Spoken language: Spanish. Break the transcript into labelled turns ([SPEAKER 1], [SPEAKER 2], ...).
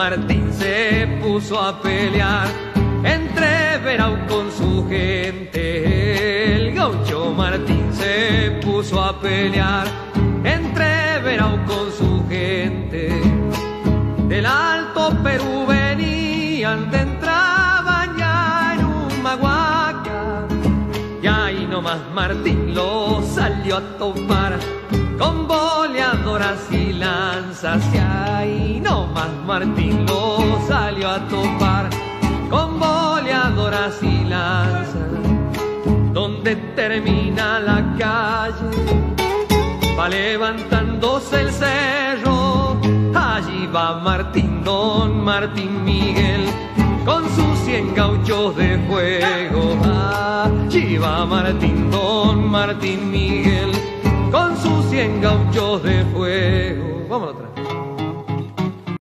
[SPEAKER 1] Martín se puso a pelear entre Verao con su gente. El gaucho Martín se puso a pelear entre Verao con su gente. Del Alto Perú venían, entraban ya en Humahuaca, y ahí nomás Martín lo salió a topar con boleadoras y lanzas. Y ahí nomás Martín lo salió a topar con boleadoras y lanzas. Donde termina la calle va levantándose el cerro, allí va Martín, don Martín Miguel, con sus 100 gauchos de fuego. Allí va Martín, don Martín Miguel, con sus 100 gauchos de fuego. Vamos otra.